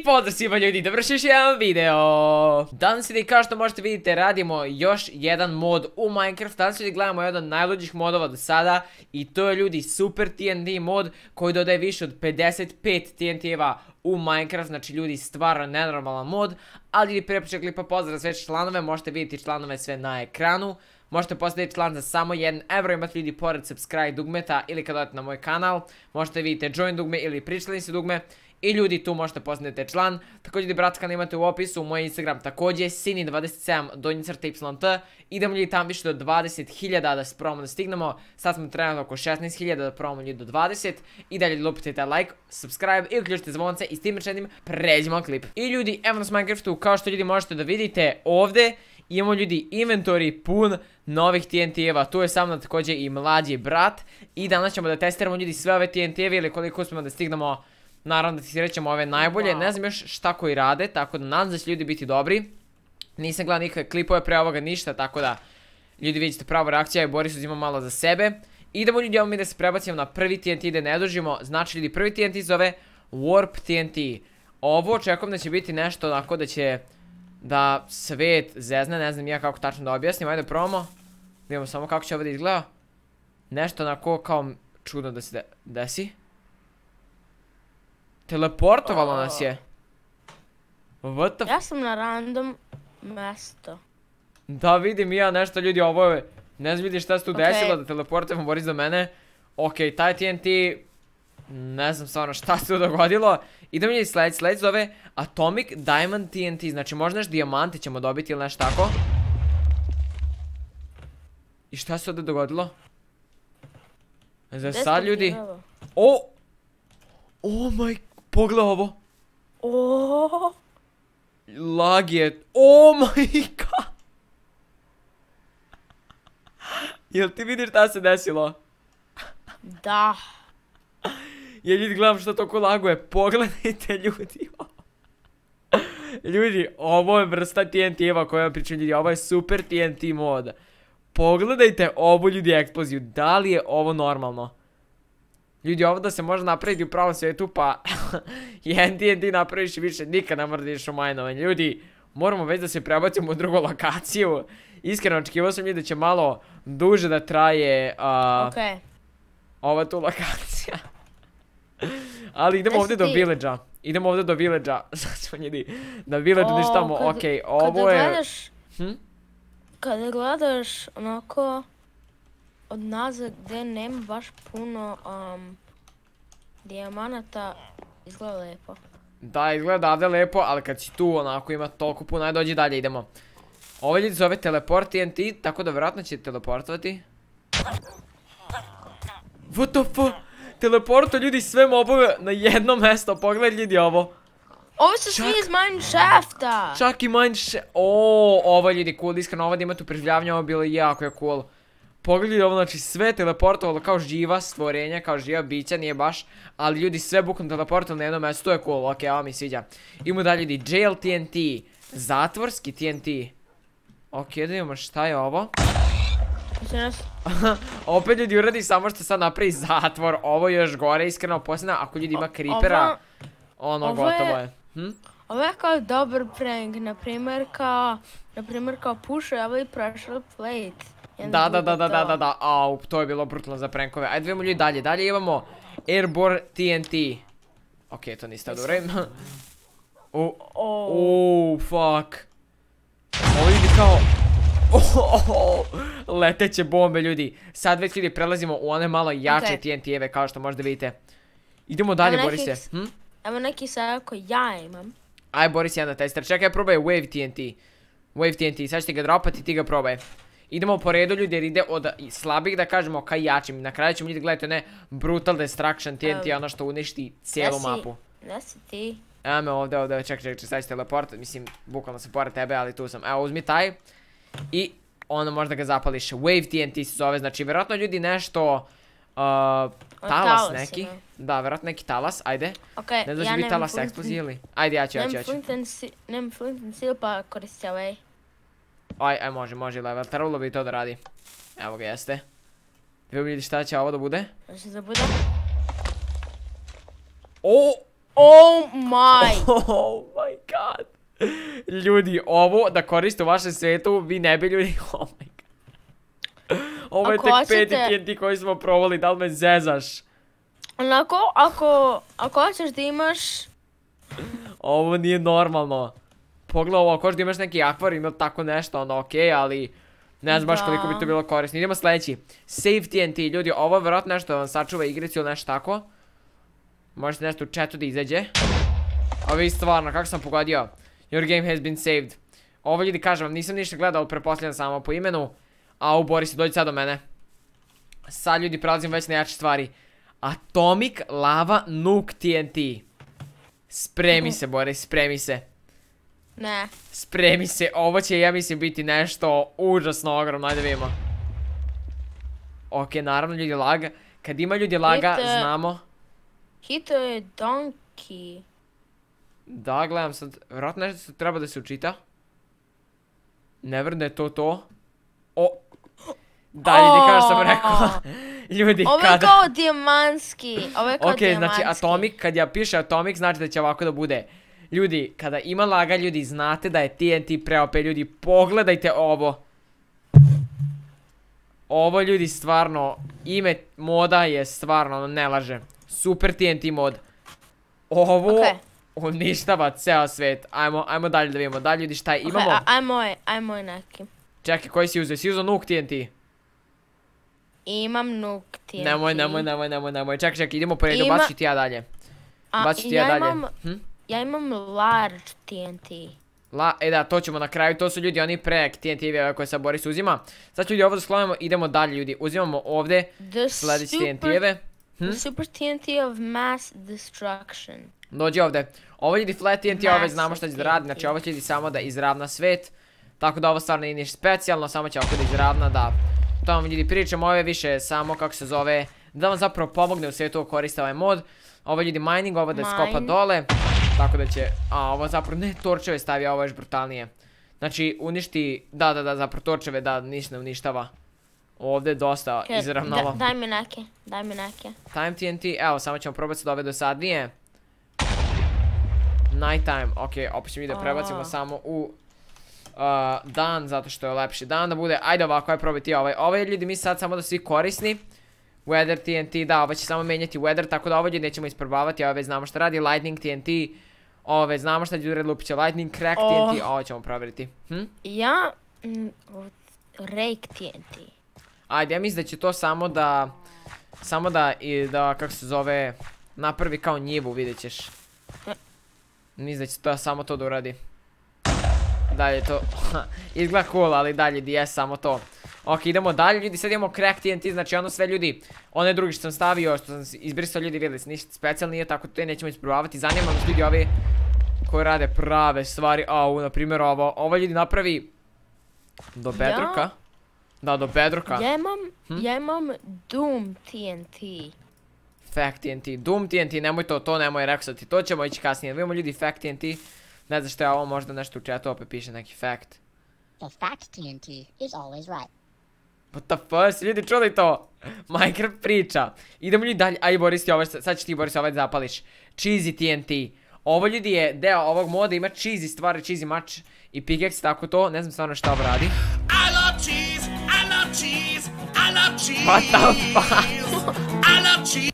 pozdrav svima ljudi, dovršiš jedan video. Danas ljudi, kao što možete vidjeti, radimo još jedan mod u Minecraft. Danas ljudi gledamo jedan od najluđih modova do sada. I to je ljudi Super TNT mod koji dodaje više od 55 TNT-eva u Minecraft. Znači ljudi, stvarno nenormalan mod. Ali ljudi, prije početka klipa pozdrav sve članove, možete vidjeti članove sve na ekranu. Možete postaviti član za samo 1 euro, imate ljudi pored subscribe dugmeta ili kad odete na moj kanal. Možete vidjeti join dugme ili pričlanice dugme. I ljudi, tu možete postanete član. Također ljudi, bratska, imate u opisu moj Instagram također, Sini27_YT. Idemo ljudi tamo više do 20.000 da se probamo da stignemo. Sad smo trenutno oko 16.000 da probamo ljudi do 20. I dalje lupite taj like, subscribe i uključite zvonce i s tim rečenim pređemo klip. I ljudi, evo nas u Minecraftu, kao što ljudi možete da vidite ovdje. Imamo ljudi inventory pun novih TNT-eva, tu je sa mnom također i mlađi brat. I danas ćemo da testiramo ljudi sve ove TNT-eve ili koliko uspijemo da stignemo. Naravno da testirat ćemo ove najbolje, ne znam još šta koji rade, tako da nadam se da će ljudi biti dobri. Nisam gledao nikakve klipove pre ovoga ništa, tako da ljudi vidite pravu reakciju i Boris uzima malo za sebe. Idemo ljudi, evo mi da se prebacimo na prvi TNT da ne dužimo, znači ljudi prvi TNT zove Warp TNT. Ovo očekujem da će biti nešto onako da će da svet zezne, ne znam ja kako tačno da objasnim, ajde probamo. Vidimo samo kako će ovo da izgleda. Nešto onako kao čudno da se desi. Teleportovalo nas je. What the f... Ja sam na random mjesto. Da vidim ja nešto ljudi, ovo je... Ne znam vidi šta se tu desilo da teleportujemo Boris do mene. Okej, taj TNT... Ne znam stvarno šta se tu dogodilo. Idemo ljudi sljedeći zove Atomic Diamond TNT. Znači možda nešto dijamante ćemo dobiti ili nešto tako. I šta se ovdje dogodilo? Za sad ljudi... O! Oh my... Pogledaj ovo. Oooo. Lag je... Oh my god. Jel ti vidiš šta se desilo? Da. Ja ljudi gledam što toliko laguje. Pogledajte ljudi. Ljudi, ovo je vrsta TNT-eva koja vam pričam ljudi. Ovo je super TNT mod. Pogledajte ovu ljudi eksploziju. Da li je ovo normalno? Ljudi, ovo da se može napraviti u pravom svijetu, pa jedan TNT napraviš i više nikad ne mora da ideš u minovanje. Ljudi, moramo već da se prebacimo u drugu lokaciju. Iskreno, očekivao sam ljudi da će malo duže da traje ova tu lokacija. Ali idemo ovdje do village-a. Idemo ovdje do village-a. Sad smo ljudi na village-u ništamo, okej, ovo je... Kada gledaš onako... od nazad gdje nema baš puno dijamanata, izgleda lijepo. Da, izgleda ovdje lijepo, ali kad si tu onako ima toliko puno, ajde dođi dalje, idemo. Ovo ljudi zove teleport TNT, tako da vjerojatno će teleportovati. What the fuck? Teleporto ljudi sve mobove na jedno mjesto, pogledaj ljudi ovo. Ovo su svi iz Mineshafta. Čak i Mineshaft, ovo je ljudi cool, iskreno ovo da ima tu preživljavanje, ovo je bilo jako je cool. Pogledajte ovo, znači sve teleportovalo kao živa stvorenja, kao živa bića, nije baš. Ali ljudi sve bukvalno teleportovalo na jednom mjestu, to je cool, okej, ovo mi sviđa. Imamo dalje ljudi, Jail TNT, zatvorski TNT. Okej, da vidimo šta je ovo. Opet ljudi uradi samo što sad napravi zatvor, ovo je još gore, iskreno posljedno, ako ljudi ima creepera, ono gotovo je. Ovo je kao dobar prank, naprimjer kao pušovali pressure plate. Da, au, to je bilo brutalno za prankove. Ajde vidimo ljudi dalje, dalje imamo Airborne TNT. Okej, to niste dobro. Fuck. Ovo ljudi kao... leteće bombe ljudi. Sad već ljudi prelazimo u one malo jače TNT-eve kao što možda vidite. Idemo dalje, Borise. Evo neki sad ako ja imam. Aj, Boris, jedan da tester. Čekaj, probaj Wave TNT. Wave TNT, sad ćete ga dropati, ti ga probaj. Idemo po redu ljudi jer ide od slabih da kažemo ka jačim. Na kraju ćemo ljudi gledati one Brutal Destruction TNT, ono što uništi cijelu mapu. Gdje si ti? Evo me ovdje, čekaj, sad ću teleport, mislim, bukvalno sam pored tebe, ali tu sam. Evo, uzmi taj. I ono možda ga zapališ. Wave TNT se zove, znači vjerojatno ljudi nešto... talas neki. Da, vjerojatno neki talas, ajde. Ne znaš biti talas eksplozije ili? Ajde, ja ću. Nemam flint and steel pa koristi ovaj. Aj, može level, trebalo bi to da radi. Evo ga, jeste. Da vidjeti šta će ovo da bude. Može da bude. Oh my. Oh my god. Ljudi, ovo da koriste u vašem svetu, vi ne bi ljudi, oh my god. Ovo je Ako tek hoćete- 5. TNT koji smo provali, da li me zezaš? Onako, ako hoćeš da imaš... Ovo nije normalno. Pogledaj ovo, ako hoćeš da imaš neki akvarijum ili tako nešto, onda okej, ali ne znam baš Da. koliko bi to bilo korisno. Idemo sljedeći. Save TNT, ljudi, ovo je vjerojatno nešto da vam sačuva igricu ili nešto tako. Možete nešto u chatu da izađe. A vi stvarno, kako sam pogodio? Your game has been saved. Ovo ljudi, kažem vam, nisam ništa gledao, ali pretpostavljam samo po imenu. A Boris, dođi sad do mene. Sad ljudi, prelazim već na jače stvari. Atomic Lava Nuke TNT. Spremi se, Boris, spremi se. Ne. Spremi se, ovo će, ja mislim, biti nešto užasno ogromno, ajde vidimo. Ok, naravno ljudi laga. Kad ima ljudi laga, Vidite- znamo. Hito je donkey. Da, gledam sad, vjerojatno nešto treba da se učita. Ne vjerujem da je to to. O! Da, ljudi, kao što sam rekao. Ljudi, Ovo je kada... kao dijamantski. Ovo je kao Ok, znači dijamantski. Atomic, kad ja piše Atomic, znači da će ovako da bude. Ljudi, kada ima laga, ljudi, znate da je TNT pre-OP, ljudi, pogledajte ovo. Ovo, ljudi, stvarno, ime moda je stvarno, ne laže. Super TNT mod. Ovo Ok. uništava ceo svet. Ajmo dalje da vidimo. Dalje, ljudi, šta imamo? Ok, aj moj neki. Čekaj, koji si uzeo? Si uzeo Nuke TNT? Imam nuke TNT. Nemoj. Čekaj, idemo po redu, Ima- bacit ću ti ja dalje. Bacit ću ti ja dalje. Ja imam large TNT. Da, to ćemo na kraju, to su ljudi oni pre TNT-eve koje sad Boris uzima. Sad ljudi ovo da sklonimo, idemo dalje ljudi, uzimamo ovdje sljedeći TNT-eve. The super TNT of mass destruction. Dođi ovdje. Ovo ljudi flat TNT, ove Massive znamo što će da TNT. radi, znači ovo će ljudi samo da izravna svet. Tako da ovo stvarno nije ništa specijalno, samo će ovako da izravna, da. To vam ljudi pričam, ovo je više samo kako se zove, da vam zapravo pomogne u svijetu koriste ovaj mod. Ovo je ljudi mining, ovo da je skopa Mine. dole. Tako da će, ovo zapravo ne torčeve stavi, a ovo je još brutalnije. Znači uništi, da, zapravo torčeve, da, ništa ne uništava. Ovdje je dosta Ok, izravnalo. Daj mi neke. Time TNT, evo samo ćemo probati se da ove dosadnije. Night time, ok, opet ćemo da prebacimo samo u dan, zato što je lepši dan da bude. Ajde ovako, aj probati ovaj. Ovaj ljudi mi sad samo da svi korisni. Weather TNT, da, ovo će samo menjati weather, tako da ovo ljudi nećemo isprobavati, ovo već znamo šta radi. Lightning TNT, ovo već znamo šta ljudi lupit će. Lightning Crack TNT, ovo ćemo provjeriti. Ja... Rake TNT. Ajde, ja mislim da će to samo da, kako se zove, napravi kao njivu, vidjet ćeš. Mislim da će to samo to da uradi. Dalje to, izgleda cool, ali dalje je samo to. Ok, idemo dalje ljudi, sad imamo Crack TNT, znači ono sve ljudi, one drugi što sam stavio, što sam izbrisao ljudi, vidjeli se ništa specijalno nije, tako to nećemo isprobavati. Zanima nas ljudi ovi koji rade prave stvari, na primjer ovo ljudi napravi do bedroka. Da, do bedroka. Ja imam Doom TNT. Fact TNT, Doom TNT, nemoj to nemoj, rekao sam ti, to ćemo ići kasnije. Vidimo ljudi Fact TNT, ne znam što je ovo, možda nešto u chatu opet piše neki fact. The fact TNT is always right. What the fuck, ljudi čuli to? Minecraft priča. Idemo ljudi dalje, aj Boris ti ovo, sad će ti Boris ovaj zapališ. Cheesy TNT. Ovo ljudi je deo ovog moda, ima cheesy stvari, cheesy mač i pickaxe, tako to, ne znam stvarno šta ovo radi. I love cheese, I love cheese, I love cheese. What the fuck? I love cheese.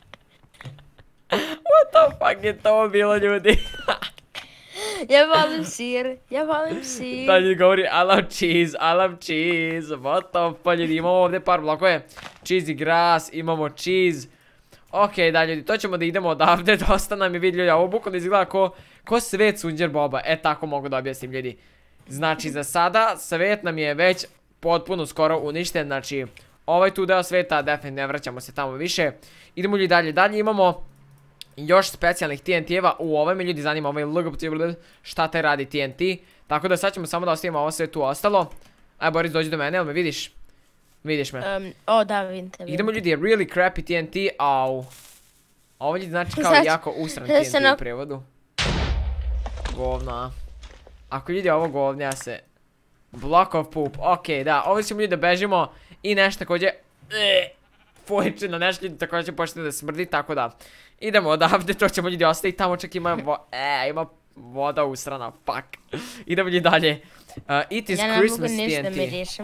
What the fuck je to bilo ljudi? Ja volim sir. Da ljudi govori I love cheese, what the fuck ljudi, imamo ovdje par blokove. Cheesy grass, imamo cheese. Ok, da ljudi, to ćemo da idemo odavde, dosta nam je vidjeli, ovo bukvalno izgleda ko svet Sunđer Boba, tako mogu da objasnim ljudi. Znači za sada, svet nam je već potpuno skoro uništen, znači ovaj tu deo sveta, definitivno ne vraćamo se tamo više. Idemo ljudi dalje imamo još specijalnih TNT-eva, ovo me ljudi zanima, ovaj šta te radi TNT, tako da sad ćemo samo da ostavimo ovo sve tu ostalo. Aj Boris, dođi do mene, jel me vidiš? Vidiš me. Da, vidim te. Idemo ljudi, really crappy TNT, au. Ovo ljudi znači kao Sad- jako usran sad TNT se na- u prevodu. Govno, a. Ako ljudi ovo govnja se. Block of poop, ok, da, ovo ćemo ljudi da bežimo. I nešto također. fojčina, nešto ljudi također počne da smrdi, tako da idemo odavde, to ćemo ljudi ostaviti, tamo čak ima ima voda usrana, fuck. Idemo ljudi dalje. It is Christmas TNT. Ja ne mogu ništa mirišem.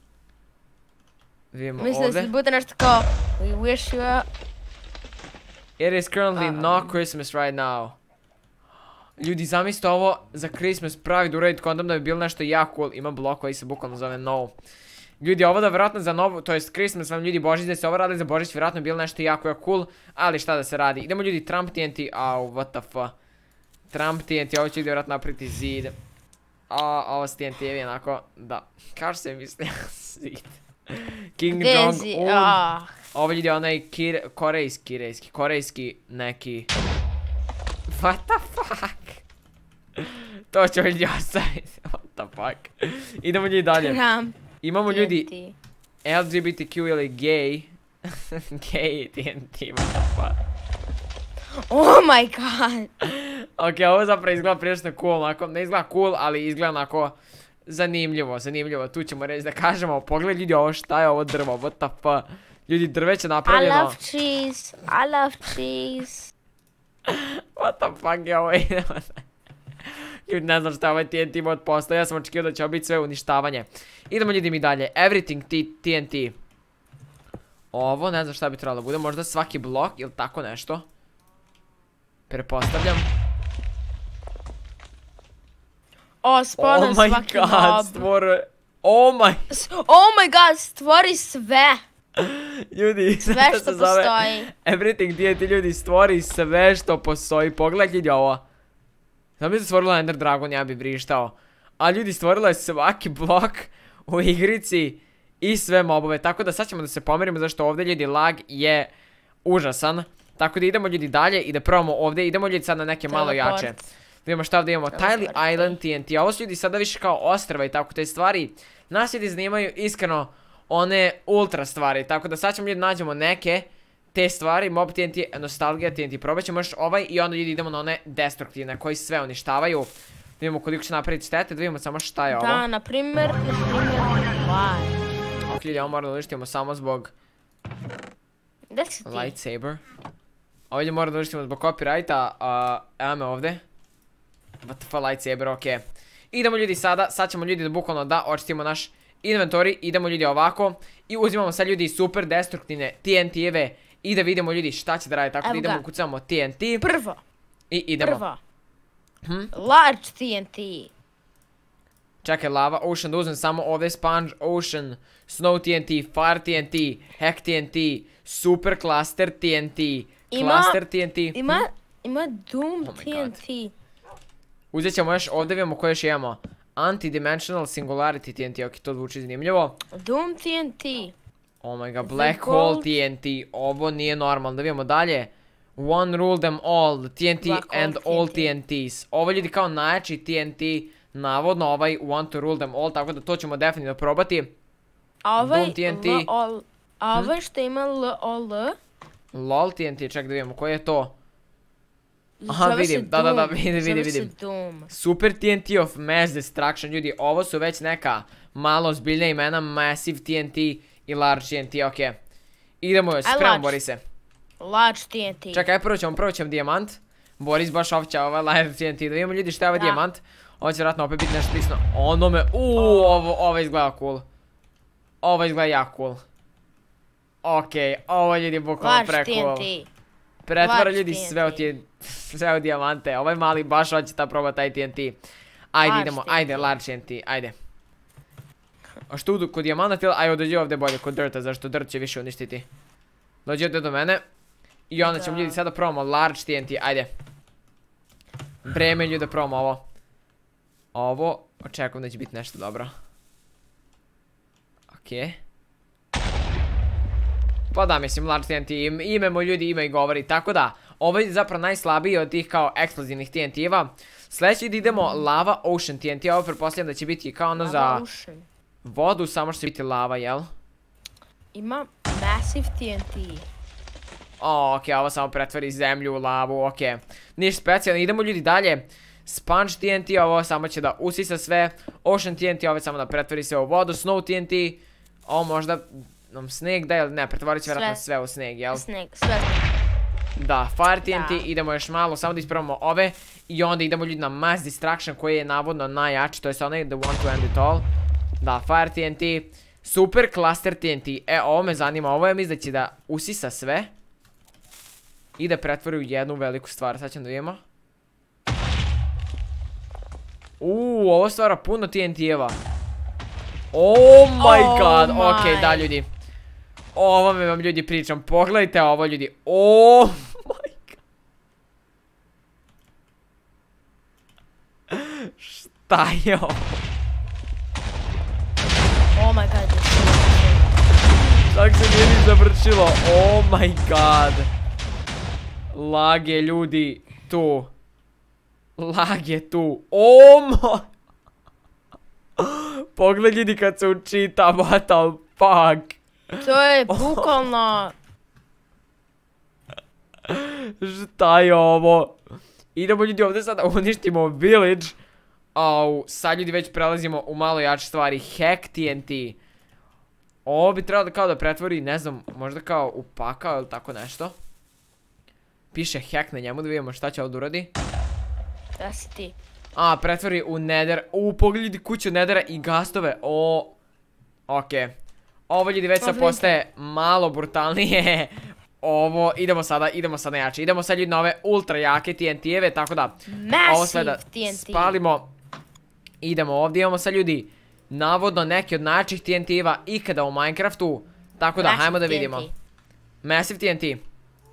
Vidimo Mislim da ovde. se bude nešto kao, we wish you a... It is currently not Christmas right now. Ljudi, zamislite ovo za Christmas pravi da uraditi kondom da bi bilo nešto jako cool. Ima blok koji se bukvalno zove no. Ljudi, ovo da vjerojatno za novu, to jest Christmas vam ljudi Božić da se ovo radili za Božić, vjerojatno bi bilo nešto jako cool, ali šta da se radi. Idemo ljudi, Trump TNT, what the fuck. Trump TNT, ovo će ljudi vjerojatno napraviti zid. Ovo s TNT je onako, da, kao se misli zid. King Jong-un. Ovo ljudi onaj korejski neki. What the fuck? To ćemo ljudi ostaviti, what the fuck. Idemo ljudi dalje. Trump. Imamo ljudi TNT. LGBTQ ili gay. Gay TNT, what the fuck. Oh my god. Ok, ovo zapravo izgleda prilično cool, onako, ne izgleda cool, ali izgleda onako zanimljivo. Tu ćemo reći da kažemo, pogledaj ljudi ovo šta je ovo drvo, what the fuck. Ljudi, drveće napravljeno. I love cheese, I love cheese. What the fuck je ovo, ljudi, ne znam šta je ovaj TNT mod postao, ja sam očekio da će ovo biti sve uništavanje. Idemo ljudi mi dalje, everything TNT. Ovo, ne znam šta bi trebalo da bude, možda svaki blok ili tako nešto. Prepostavljam. Spawnam svaki mob. Oh my god, stvori sve. Ljudi, Sve što postoji. Everything TNT, ljudi, stvori sve što postoji. Pogledaj ljudi ovo. Znam bi se stvorila Ender Dragon, ja bi vrištao. A ljudi, stvorila je svaki blok u igrici i sve mobove. Tako da sad ćemo da se pomerimo zašto ovdje ljudi lag je užasan. Tako da idemo ljudi dalje i da probamo ovdje. Idemo ljudi sad na neke malo jače. Vidimo šta ovdje imamo. Tiny Island TNT. Ovo su ljudi sada više kao ostrva i tako te stvari. Nas ljudi zanimaju iskreno one ultra stvari. Tako da sad ćemo ljudi nađemo neke te stvari. Mob TNT, Nostalgia TNT. Probat ćemo još ovaj i onda ljudi idemo na one destruktivne koji sve uništavaju. Da vidimo koliko će napraviti štete. Da vidimo samo šta je ovo. Da, na primjer, Ok, ljudi, ovo moramo da uništimo samo zbog gdje si ti? lightsaber. Ovdje moramo da uništimo zbog copyrighta. Evo me ovdje. What the fuck, lightsaber, ok. Idemo ljudi sad ćemo ljudi da bukvalno da očistimo naš inventory. Idemo ljudi ovako. I uzimamo sad ljudi super destruktivne TNT-eve. I da vidimo ljudi šta će da radi. Tako da idemo ukucamo TNT. Prvo. I idemo. Prvo. Large TNT. Čekaj, lava, ocean, da uzmem samo ovdje sponge, ocean, snow TNT, fire TNT, hack TNT, super cluster TNT, cluster TNT. Ima Doom TNT. Uzet ćemo još, ovdje vidimo koje još imamo. Anti-dimensional singularity TNT, ok, to zvuči zanimljivo. Doom TNT. Oh my god, black hole TNT, ovo nije normalno, da vidimo dalje. One rule them all, TNT and all TNTs. Ovo ljudi kao najjači TNT, navodno ovaj want to rule them all, tako da to ćemo definitivno probati. Doom TNT. A ovaj što ima LOL? LOL TNT, ček da vidimo, koji je to? Aha, vidim, da, vidim. Super TNT of mass destruction, ljudi, ovo su već neka malo zbiljna imena, massive TNT i large TNT, ok. Idemo još, spremamo Borise. Large TNT. Čekaj, prvo ćemo dijamant. Boris baš ovća ovaj large TNT, da vidimo ljudi šta je ovaj dijamant. Ovo će vjerojatno opet biti nešto slično onome, ovo izgleda cool. Ovo izgleda jako cool. Ok, ovo ljudi bukvalno pre-cool. Pretvara ljudi sve u dijamante, ovaj mali baš hoće ta probati taj TNT. Ajde idemo, ajde large TNT, ajde. A što udu kod dijamanta, ajde dođi ovdje bolje kod drta, zašto drt će više uništiti. Dođi ovdje do mene. I onda ćemo ljudi sada probamo large TNT, ajde. Vreme ljudi da probamo ovo. Ovo, očekujem da će biti nešto dobro. Ok. Pa da, mislim, large TNT, ime mu ljudi ima i govori, tako da, ovo je zapravo najslabiji od tih kao eksplozivnih TNT-eva. Sljedeći idemo lava ocean TNT, ovo pretpostavljam da će biti kao ono za vodu, samo što će biti lava, jel? Ima massive TNT. Ok, ovo samo pretvori zemlju u lavu, ok. Ništa specijalno, idemo ljudi dalje. Sponge TNT, ovo samo će da usisa sve. Ocean TNT, ovo samo da pretvori sve u vodu. Snow TNT, ovo možda nam sneg da ili ne, pretvorit će vjerojatno sve u sneg, jel? Sneg, sve. Da, Fire TNT, idemo još malo, samo da ispravimo ove i onda idemo ljudi na Mass Destruction koji je navodno najjači, to je onaj The One to End It All. Da, Fire TNT, Super Cluster TNT, ovo me zanima, ovo je mislim da će da usisa sve i da pretvori u jednu veliku stvar, sad ćemo da vidimo. Ovo stvara puno TNT-eva. Oh my god, ok, da ljudi. O ovome vam ljudi pričam, pogledajte ovo ljudi. Oh my god. Šta je ovo? Oh my god. Čak se nije ni završilo, oh my god. Lag je ljudi tu. Lag je tu, oh my. Pogled ljudi kad se učita, what the fuck. To je bukvalno... Šta je ovo? Idemo ljudi ovdje sada uništimo village. Au, sad ljudi već prelazimo u malo jače stvari. Hack TNT. Ovo bi trebalo kao da pretvori, ne znam, možda kao u pakao ili tako nešto. Piše hack na njemu, da vidimo šta će ovdje uradi. Da si ti. A, pretvori u nether. Pogledaj ljudi kuću nethera i gastove. Ok. Ovo ljudi već sad postaje malo brutalnije. Ovo, idemo sada jače. Idemo sad ljudi na ove ultra jake TNT-eve, tako da ovo sve da spalimo. Idemo ovdje, imamo sad ljudi navodno neki od najjačih TNT-eva ikada u Minecraftu. Tako da, hajmo da vidimo. Massive TNT.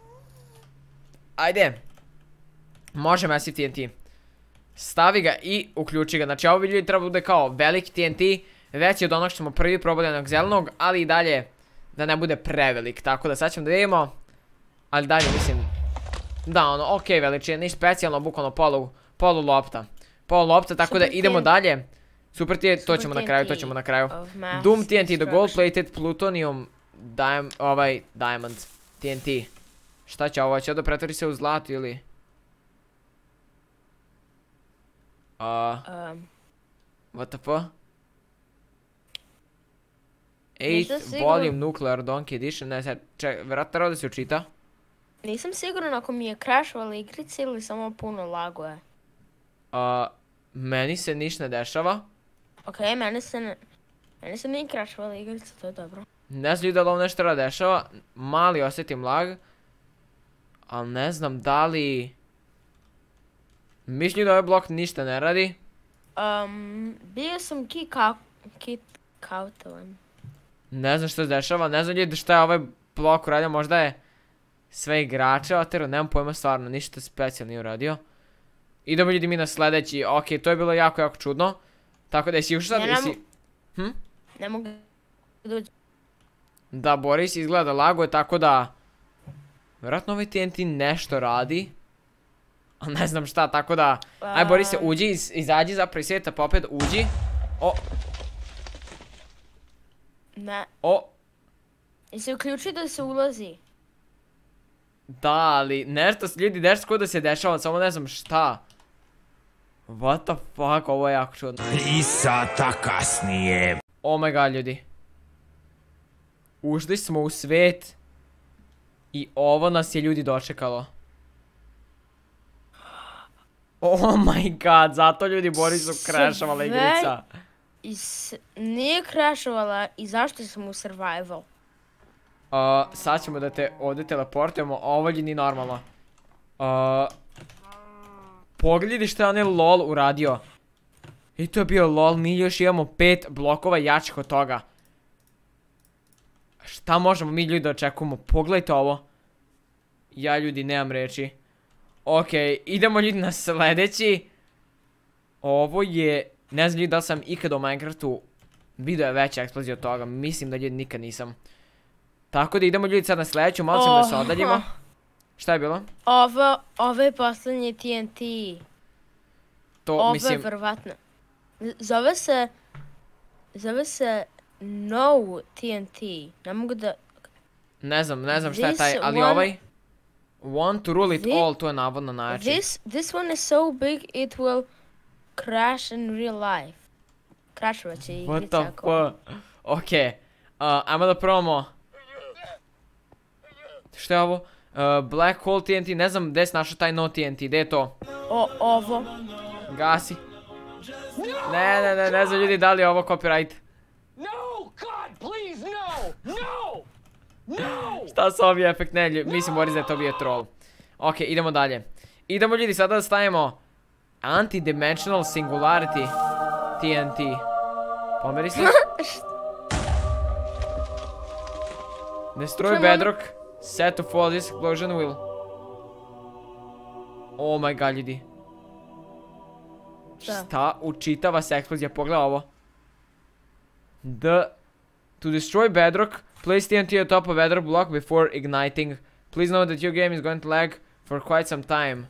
Ajde. Može Massive TNT. Stavi ga i uključi ga. Znači ovo ljudi treba bude kao veliki TNT. Veći od onog što smo prvi probali onog zelenog, ali i dalje da ne bude prevelik. Tako da sad ćemo da vidimo. Ali dalje mislim, da ono, ok veličine, niš specijalno, bukvalno polu lopta. Polu lopta, tako da idemo dalje. Super TNT, to ćemo na kraju, Doom TNT, the gold plated plutonium diamond TNT. Šta će ovo, će ovdje pretvori se u zlato ili? What the fuck? 8th volume nuclear donkey edition, ne sad, vjerojatno ovdje se učita. Nisam siguran ako mi je crashovala igrica ili samo puno laguje. Meni se ništa ne dešava. Ok, meni se nije crashovala igrica, to je dobro. Ne znam da li ovo nešto dešava, mali osjetim lag. Ali ne znam da li... Mislim da ovaj blok ništa ne radi. Bio sam kick-outovan. Ne znam što se dešava, ne znam ljudi šta je ovaj blok uradio, možda je sve igrače otero, nemam pojma stvarno, ništa specijalno nije uradio. Idemo ljudi mi na sljedeći, ok, to je bilo jako čudno. Tako da jesi ušao sad, jesi... Ne mogu da uđem. Da, Boris izgleda da laguje, tako da... Vjerojatno ovaj TNT nešto radi. A ne znam šta, tako da... Aj Boris, uđi, izađi zapravo iz svijeta, pa opet uđi. Ne. Jesi uključio da se ulazi? Da, ali nešto se ljudi nešto kod da se dešava, samo ne znam šta. What the fuck, ovo je jako čudno. 3 sata kasnije. Oh my god ljudi. Ušli smo u svijet. I ovo nas je ljudi dočekalo. Oh my god, zato ljudi Borisu crashovala igrica. Nije crashovala i zašto sam u survival? Sad ćemo da te ovdje teleportujemo, ovo ljudi nije normalno. Pogledaj šta je onaj LOL uradio. I to je bio LOL, mi još imamo 5 blokova jačih od toga. Šta možemo mi ljudi da očekujemo, pogledajte ovo. Ja ljudi nemam reći. Ok, idemo ljudi na sljedeći. Ovo je, ne znam ljudi da li sam ikada u Minecraftu vidio je veća eksplozija od toga, mislim da ljudi nikad nisam. Tako da idemo ljudi sad na sljedeću, malo ćemo da se odaljimo. Šta je bilo? Ovo je posljednji TNT. Ovo je vrvatno. Zove se No TNT. Ne mogu da... Ne znam šta je taj, ali ovaj... Want to rule it all, to je navodno najjači. This one is so big it will crash in real life. Crashovat će igrica. What the fuck? Ok, Ajmo da probamo. Što je ovo? Black Hole TNT, ne znam gdje si našao taj no TNT, gdje je to? Ovo. Gasi. Ne znam ljudi da li je ovo copyright. No, God, please, no! Šta su ovi efekt? Ne, mislim Boris da je to bio troll. Ok, idemo dalje. Idemo ljudi sada da stavimo Anti-Dimensional Singularity TNT. Pomeri se. Destroy bedrock. Set to fall, this explosion will. Oh my god ljudi. Šta? Učitava se eksplozija, pogledaj ovo. To destroy bedrock, place TNT on top of bedrock block before igniting. Please know that your game is going to lag for quite some time.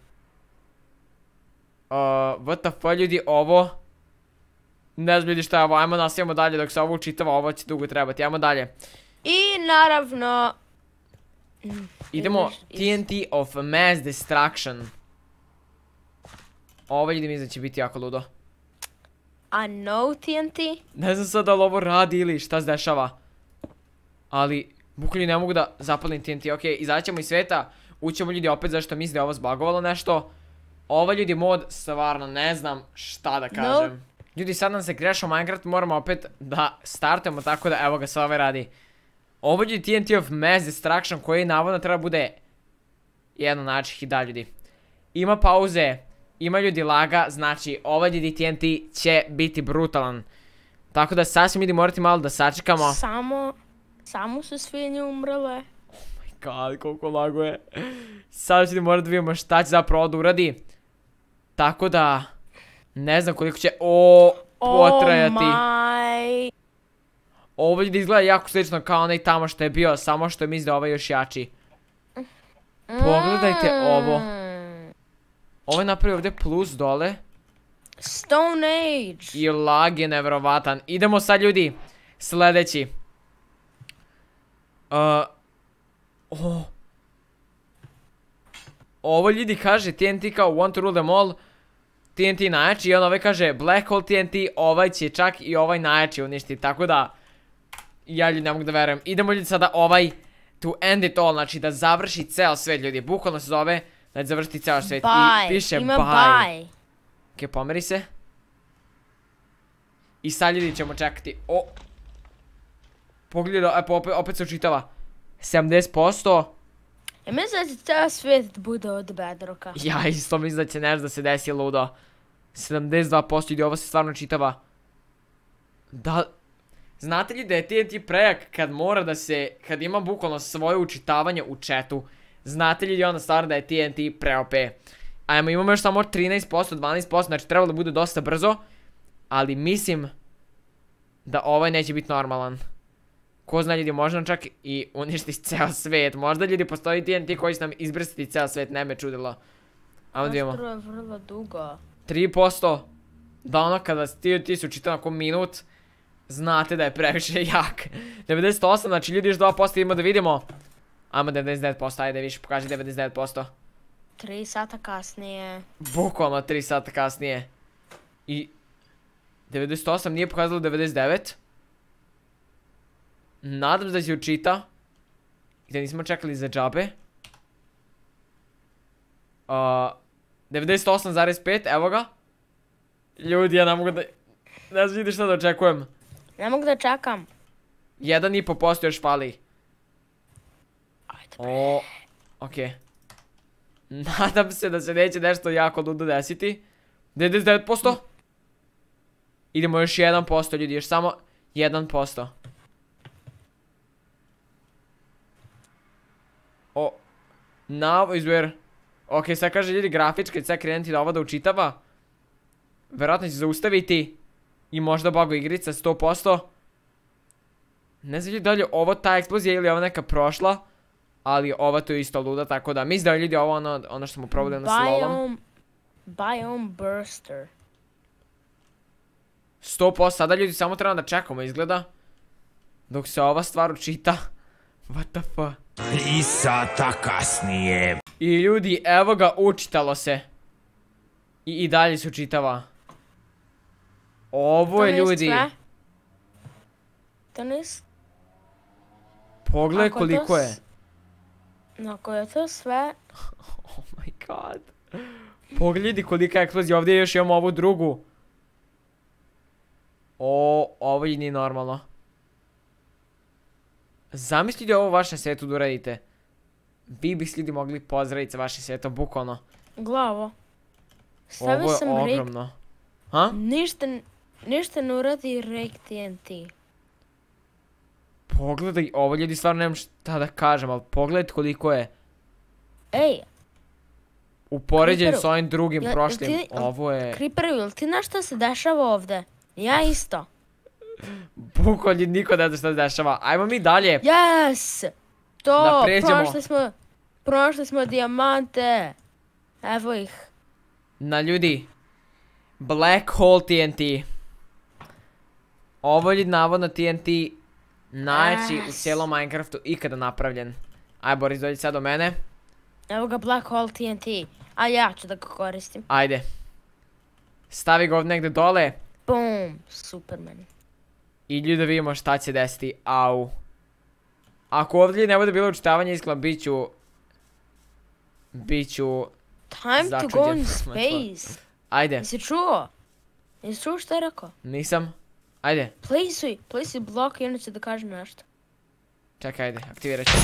What the fuck ljudi, ovo? Ne znam ljudi šta je ovo, ajmo nastavimo dalje dok se ovo učitava, ovo će dugo trebati, ajmo dalje. I naravno... Idemo TNT of mass destruction. Ovo ljudi mislim da će biti jako ludo. A no TNT? Ne znam sad da li ovo radi ili šta se dešava. Ali, bukvalno ne mogu da zapalim TNT. Ok, izaćemo iz sveta. Ućemo ljudi opet zašto misli da je ovo zbagovalo nešto. Ovo ljudi mod, stvarno ne znam šta da kažem. Ljudi sad nam se crashao Minecraft, moramo opet da startujemo tako da evo ga sve ovaj radi. Ovo ljudi TNT of mass destruction koji navodno treba bude jedno način hida ljudi. Ima pauze, ima ljudi laga, znači ovaj ljudi TNT će biti brutalan. Tako da sasvim ljudi morate malo da sačekamo. Samo su svinje umrle. Oh my god, koliko lago je. Sad ćemo morati da vidimo šta će zapravo da uradi. Tako da, ne znam koliko će potrajati. Oh my. Ovo ljudi izgleda jako slično kao onaj tamo što je bio, samo što je mislim da ovaj još jači. Pogledajte ovo. Ovo je napravio ovdje plus dole. Stone Age. I lag je nevjerovatan. Idemo sad ljudi. Sljedeći. Ovo ljudi kaže TNT kao want to rule them all. TNT najjači i on ovaj kaže Black Hole TNT, ovaj će čak i ovaj najjači uništiti. Tako da, ja ljudi ne mogu da verujem. Idemo ljudi sada ovaj to end it all, znači da završi ceo svet ljudi. Bukvalno se zove da će završiti ceo svet. I piše ima bye. Ok, pomeri se. I sad ljudi ćemo čekati. Pogledaj, opet se učitava. 70%. Ja mislim da će ceo svijet bude od bedroka. Ja isto mislim da će nešto da se desi ludo. 72% ljudi, ovo se stvarno čitava. Da... Znate li da je TNT prejak kad mora da se... Kad ima bukvalno svoje učitavanje u chatu. Znate li onda stvarno da je TNT pre-OP. Ajmo, imamo još samo 13%, 12%, znači trebalo da bude dosta brzo. Ali mislim da ovaj neće biti normalan. Ko zna ljudi, možda čak i uništiti ceo svet. Možda ljudi postoji TNT koji će nam izbrisati ceo svet, ne me čudilo. Ajmo da vidimo. Ostro je vrlo dugo. 3%. Da ono kada TNT se učita nakon minut, znate da je previše jak. 98, znači ljudi još 2% idemo da vidimo. Ajmo 99%, ajde više pokaži 99%. 3 sata kasnije. Bukvalno 3 sata kasnije. I 98 nije pokazalo 99. Nadam se da će učita. I da nismo čekali za džabe. 98,5, evo ga. Ljudi, ja ne mogu da... Ne znam šta da očekujem. Ne mogu da čekam. 1,5% još fali. Ajde. Okej. Nadam se da se neće nešto jako ludo desiti. 99%. Idemo još 1% ljudi, još samo 1%. Now is where... Ok, sad kaže ljudi grafička, sad krenuti da ovo da učitava. Vjerojatno će zaustaviti. I možda bago igrica 100%. Ne znam ljudi da li je ovo ta eksplozija ili je ovo neka prošla. Ali ova tu je isto luda, tako da mislim da je ljudi ovo ono što smo probali na slolom. Biome Burster. 100%, sada ljudi samo treba da čekamo izgleda. Dok se ova stvar učita. What the fuck? 3 sata kasnije. I ljudi, evo ga, učitalo se. I dalje se učitava. Ovo je ljudi. To nis... Pogledaj Ako koliko to je. Ako je to sve, Oh my god. Pogledaj kolika je eksplozija, ovdje još imamo ovu drugu. Ovo je nije normalno. Zamislite ovo vašem svijetu da uradite. Vi bi ljudi mogli pozdraviti sa vašim svijetom, bukvalno. glavo. Stavio Ovo je sam Rake, ogromno. Ha? ništa ne uradi Rake TNT. Pogledaj, ovo ljudi stvarno nemam šta da kažem, ali pogledajte koliko je. Ej, U poređenju Creeperu, s ovim drugim jel prošlim, ti- ovo je... Creeperu, jel ti znaš šta se dešava ovde? Ja isto. Bukvalno niko ne zna šta se dešava. Ajmo mi dalje. Yes! Da To, pređemo. prošli smo dijamante. Evo ih. Na ljudi. Black Hole TNT. Ovo je navodno TNT najjači u cijelom Minecraftu ikada napravljen. Aj Boris, dođi sad do mene. Evo ga Black Hole TNT. A ja ću da ga koristim. Ajde. Stavi ga ovdje negdje dole. Boom, Superman. I ljudi da vidimo šta će desiti. Au. Ako ovdje ne bude bilo učitavanje iskreno, Biću... Time to go in space. Ajde. Jesi čuo? Jesi čuo šta je rekao? Nisam. Ajde. Placeuj blok i onda ću da kažem nešto. Čekaj, ajde. Aktivirat ću.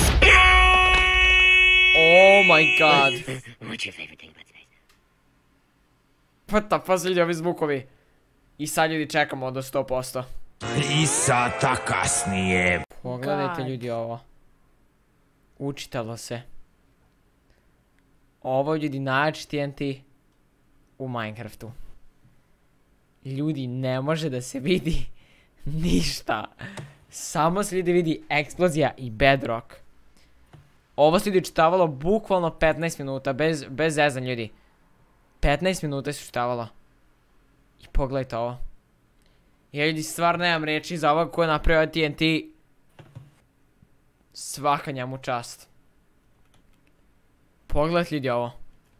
Oh my god. What's your favorite thing about space? What the fuck su ljudi ovi zvukovi. I sad ljudi čekamo do 100%. 3 sata kasnije. Pogledajte God. ljudi ovo. Učitalo se. Ovo je ljudi najjači TNT u Minecraftu. Ljudi, ne može da se vidi ništa. Samo se ljudi vidi eksplozija i bedrock. Ovo se ljudi učitavalo bukvalno 15 minuta, bez zezanja ljudi. 15 minuta se učitavalo. I pogledajte ovo. Ja ljudi stvarno nemam reći za ovog ko je napravio TNT. Svaka njemu čast. Pogledajte ljudi ovo.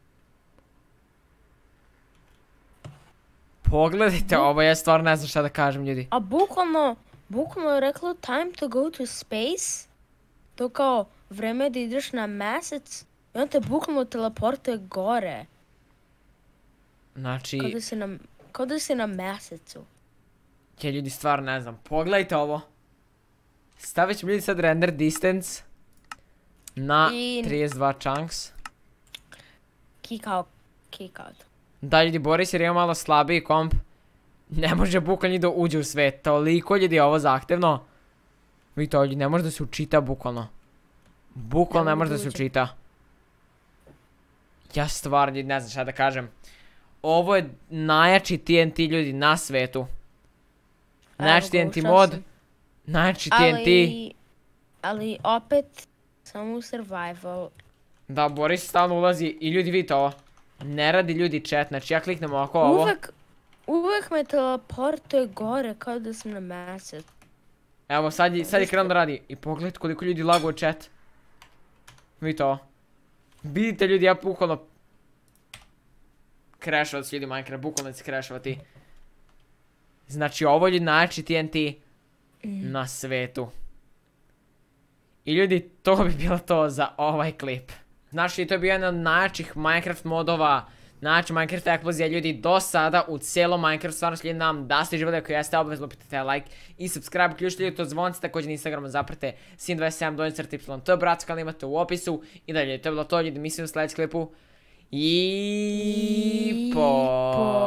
Pogledajte ovo, ja stvarno ne znam šta da kažem ljudi. A bukvalno je reklo time to go to space. To kao vreme da ideš na mesec. I on te bukvalno teleportuje gore. Znači, Kao da si na mesecu. ja ljudi stvarno ne znam. Pogledajte ovo. Stavit ćemo ljudi sad render distance na I- 32 chunks. Kick out. Da ljudi, Boris jer ima malo slabiji komp. Ne može bukvalno da uđe u svet. Toliko ljudi je ovo zahtevno. Vidite ovdje, ne može da se učita bukvalno. Bukvalno ne može da se učita. Ja stvarno ne znam šta da kažem. Ovo je najjači TNT ljudi na svetu. Najjači Evo ga, TNT ušao mod. sam. Najjači TNT. Ali opet samo survival. Da, Boris stalno ulazi i ljudi vidite ovo. Ne radi ljudi chat, znači ja kliknem oko ovo. Uvek me teleportuje gore kao da sam na mesec. Evo sad je krenuo da radi. I pogledajte koliko ljudi laguje chat. Vidite ovo. Vidite ljudi, ja bukvalno crashovat ljudi Minecraft, bukvalno će se crashovati. Znači ovo je najjači TNT na svetu. I ljudi, to bi bilo to za ovaj klip. Znači to je bio jedan od najjačih Minecraft modova, najjači Minecraft eksplozija ljudi do sada u cijelom Minecraftu. Stvarno slijedim nam da ste živjeli, ako jeste obavezno lupite like i subscribe, ključite ljudi to zvonce, također na Instagramu zaprate sin27 donjicrt to bratsko kanal imate u opisu. I dalje, to je bilo to ljudi, mislim u sljedećem klipu. I po...